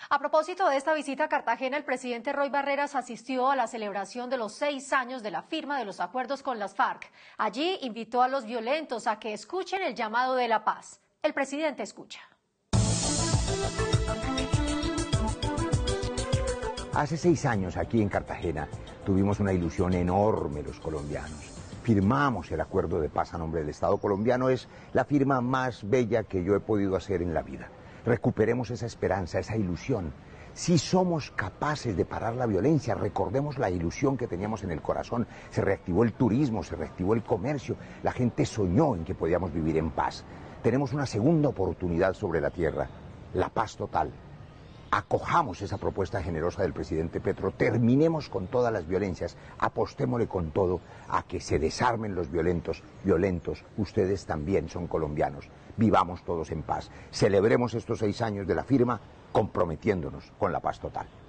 A propósito de esta visita a Cartagena, el presidente Roy Barreras asistió a la celebración de los 6 años de la firma de los acuerdos con las FARC. Allí invitó a los violentos a que escuchen el llamado de la paz. El presidente escucha. Hace 6 años aquí en Cartagena tuvimos una ilusión enorme los colombianos. Firmamos el acuerdo de paz a nombre del Estado colombiano. Es la firma más bella que yo he podido hacer en la vida. Recuperemos esa esperanza, esa ilusión. Si somos capaces de parar la violencia, recordemos la ilusión que teníamos en el corazón. Se reactivó el turismo, se reactivó el comercio. La gente soñó en que podíamos vivir en paz. Tenemos una segunda oportunidad sobre la tierra, la paz total. Acojamos esa propuesta generosa del presidente Petro, terminemos con todas las violencias, apostémosle con todo a que se desarmen los violentos. Violentos, ustedes también son colombianos, vivamos todos en paz, celebremos estos 6 años de la firma comprometiéndonos con la paz total.